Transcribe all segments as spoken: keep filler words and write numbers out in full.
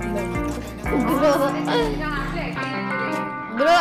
Bro.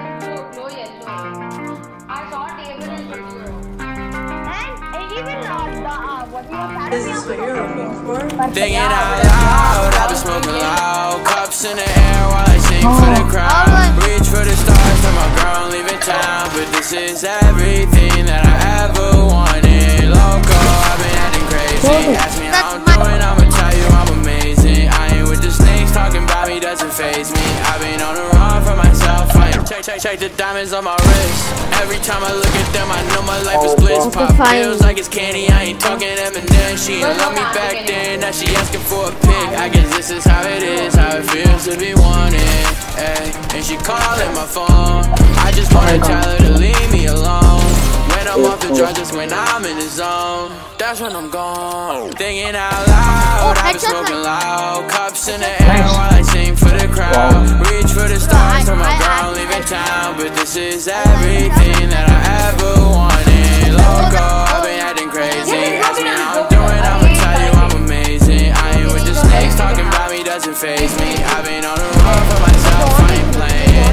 Is this what you're looking for? Thinking out loud, I've been smoking loud. Cups in the air while I sing for the crowd. Reach for the stars, tell my girl I'm leaving town. But this is everything that I ever wanted. Loco, I've been acting crazy. Ask me how I'm doing, I'ma tell you I'm amazing. I ain't with the snakes, talking about me doesn't faze me. I've been on the run for myself. I check, check, check the diamonds on my wrist. Every time I look at them, I know my life is bliss. Pop feels like it's candy, I ain't talking Eminem. She ain't love me back then, now she asking for a pic. I guess this is how it is, how it feels to be wanted, ay. And she calling my phone, I just wanna tell her to leave me alone. When I'm off the drugs, that's when I'm in the zone. That's when I'm gone. Thinking out loud, I've been smoking loud. Cups in the air while I sing for the crowd. Reach for the stars, tell my girl I'm leaving town. But this is everything that I ever wanted. Loco, I've been acting crazy. Ask me how I'm doing, I'ma tell you I'm amazing. I ain't with the snakes, talking about me doesn't faze me. I've been on the run for myself, I ain't playing.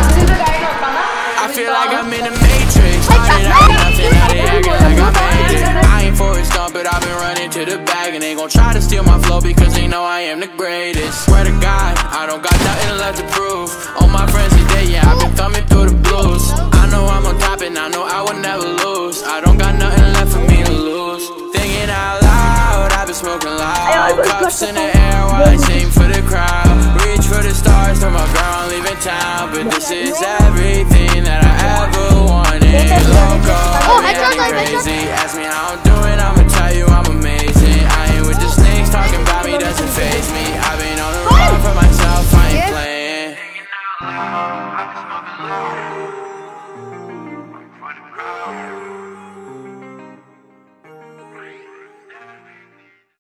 I feel like I'm in the Matrix. Started out nothing, now they acting like I made it. I ain't Forrest Gump, but I've been running to the bag. And they gon' try to steal my flow because they know I am the greatest. Swear to God, I don't got nothing left to prove. All my friends are dead, yeah, I've been thumbing through the blues. I know I'm on top and I know I will never lose. I don't got nothing left for me to lose. Thinking out loud, I've been smoking loud. Cups in the air while I sing for the crowd. Reach for the stars, tell my girl I'm leaving town. But this is everything that I ever wanted. Loco, I'm crazy. Ask me how I'm